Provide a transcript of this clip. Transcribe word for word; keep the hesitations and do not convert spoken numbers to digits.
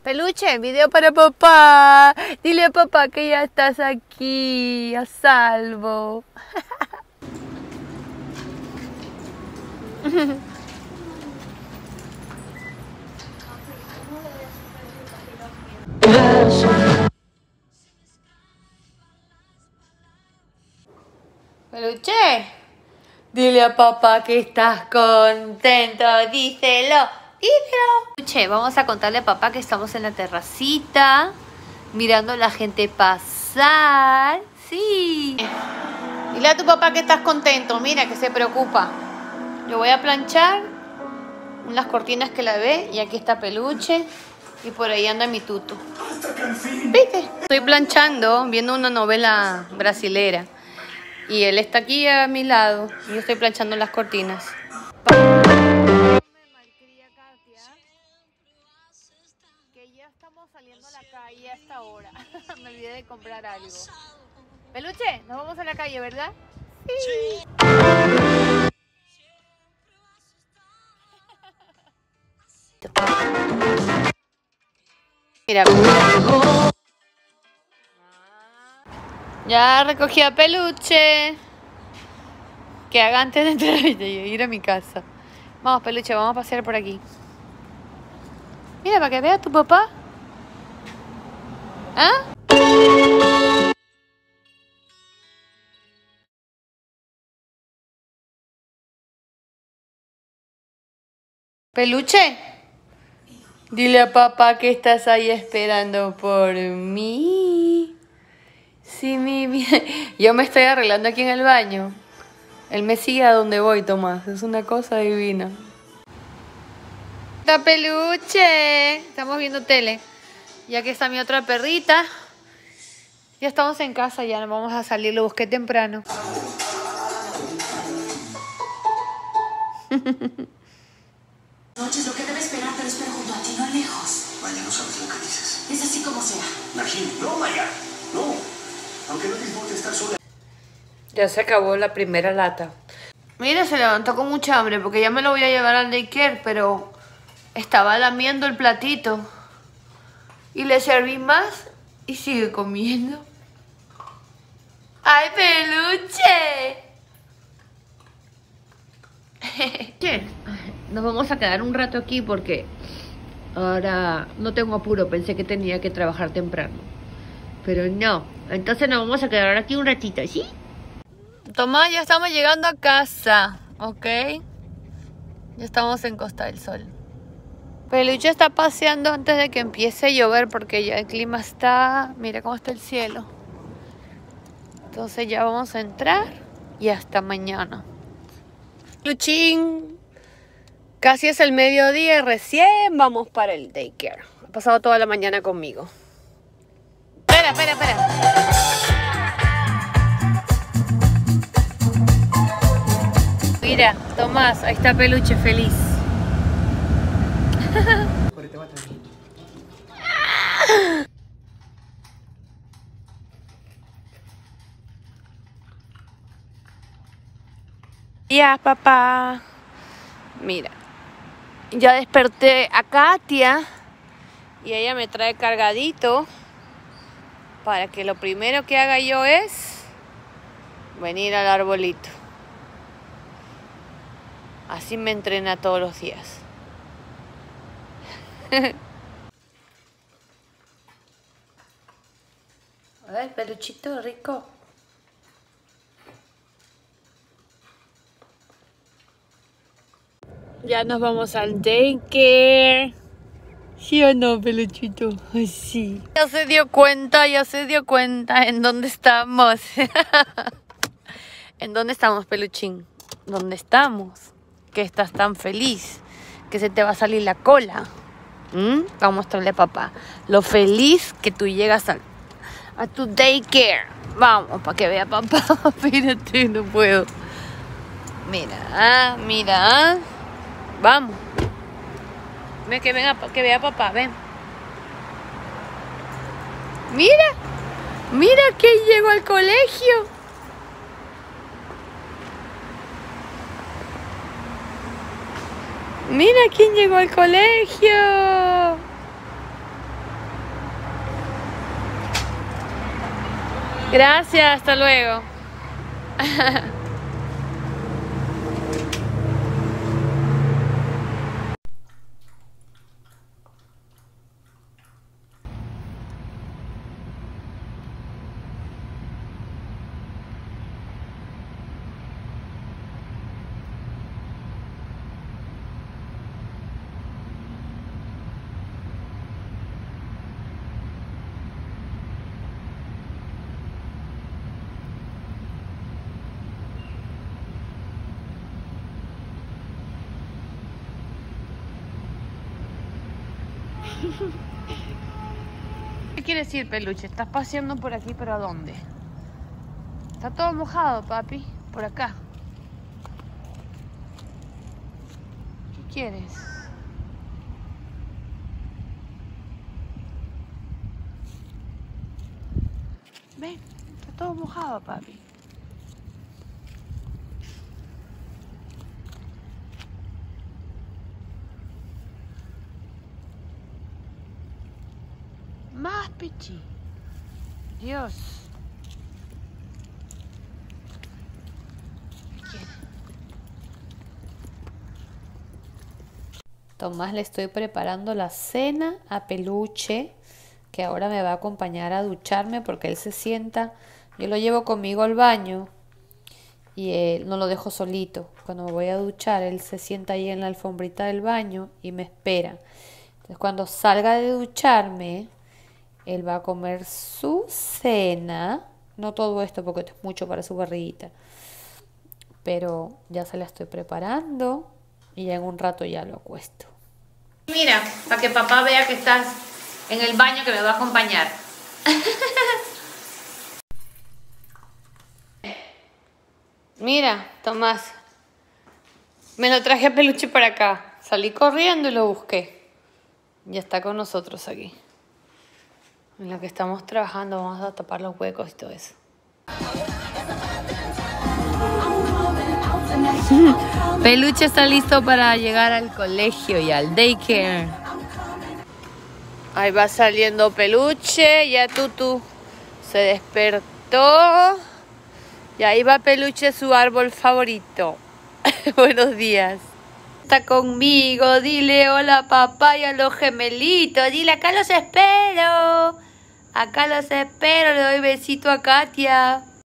Peluche, video para papá. Dile a papá que ya estás aquí, a salvo. Peluche, dile a papá que estás contento, díselo, díselo. Peluche, vamos a contarle a papá que estamos en la terracita, mirando a la gente pasar. Sí. Dile a tu papá que estás contento, mira que se preocupa. Yo voy a planchar unas cortinas que la ve y aquí está Peluche y por ahí anda mi tuto. ¿Viste? Estoy planchando, viendo una novela brasilera. Y él está aquí a mi lado y yo estoy planchando las cortinas. Que ya estamos saliendo a la calle a esta hora. Me olvidé de comprar algo. Peluche, nos vamos a la calle, ¿verdad? Sí. Mira. Ya recogí a Peluche. Que haga antes de entrar y ir a mi casa. Vamos, Peluche, vamos a pasear por aquí. Mira, para que vea a tu papá. ¿Ah? Peluche, dile a papá que estás ahí esperando por mí. Sí, mi bien. Yo me estoy arreglando aquí en el baño. Él me sigue a donde voy, Tomás. Es una cosa divina. ¡Está Peluche! Estamos viendo tele. Y aquí está mi otra perrita. Ya estamos en casa, ya nos vamos a salir. Lo busqué temprano. Noches, lo que debe esperar, pero espero junto a ti, no lejos. Maya, no sabes lo que dices. Es así como sea. Najim, no, Maya, no. Aunque no disfrute estar sola. Ya se acabó la primera lata. Mira, se levantó con mucha hambre porque ya me lo voy a llevar al daycare, pero estaba lamiendo el platito. Y le serví más y sigue comiendo. ¡Ay, Peluche! ¿Qué? Nos vamos a quedar un rato aquí porque ahora no tengo apuro. Pensé que tenía que trabajar temprano. Pero no. Entonces nos vamos a quedar aquí un ratito, ¿sí? Tomás, ya estamos llegando a casa, ¿ok? Ya estamos en Costa del Sol. Peluche está paseando antes de que empiece a llover porque ya el clima está... Mira cómo está el cielo. Entonces ya vamos a entrar y hasta mañana. Peluchín, casi es el mediodía y recién vamos para el daycare. Ha pasado toda la mañana conmigo. Espera, espera, espera. Mira, Tomás, ahí está Peluche feliz. Ya, papá. Mira, ya desperté a Katia y ella me trae cargadito para que lo primero que haga yo es venir al arbolito. Así me entrena todos los días. A ver, Peluchito rico. Ya nos vamos al daycare. ¿Sí o no, Peluchito? Ay, sí. Ya se dio cuenta, ya se dio cuenta en dónde estamos. ¿En dónde estamos, Peluchín? ¿Dónde estamos? Que estás tan feliz, que se te va a salir la cola. ¿Mm? Vamos a mostrarle a papá lo feliz que tú llegas a, a tu daycare. Vamos, para que vea papá. Espérate, no puedo. Mira, mira. Vamos. Ven, que, venga, que vea papá, ven. Mira, mira que llegó al colegio. Mira quién llegó al colegio. Gracias, hasta luego. ¿Qué quieres decir, peluche? Estás paseando por aquí, pero ¿a dónde? Está todo mojado, papi. Por acá. ¿Qué quieres? Ven, está todo mojado, papi. Más, Pichi. Dios. ¿Qué quiere? Tomás, le estoy preparando la cena a Peluche, que ahora me va a acompañar a ducharme porque él se sienta. Yo lo llevo conmigo al baño y él no lo dejo solito. Cuando me voy a duchar, él se sienta ahí en la alfombrita del baño y me espera. Entonces, cuando salga de ducharme, él va a comer su cena. No todo esto porque esto es mucho para su barriguita. Pero ya se la estoy preparando y ya en un rato ya lo acuesto. Mira, para que papá vea que estás en el baño, que me va a acompañar. Mira, Tomás. Me lo traje a Peluche para acá. Salí corriendo y lo busqué. Ya está con nosotros aquí. En lo que estamos trabajando, vamos a tapar los huecos y todo eso. Peluche está listo para llegar al colegio y al daycare. Ahí va saliendo Peluche, ya Tutu se despertó. Y ahí va Peluche, su árbol favorito. Buenos días. Está conmigo, dile hola papá y a los gemelitos. Dile, acá los espero. Acá los espero, le doy besito a Katia.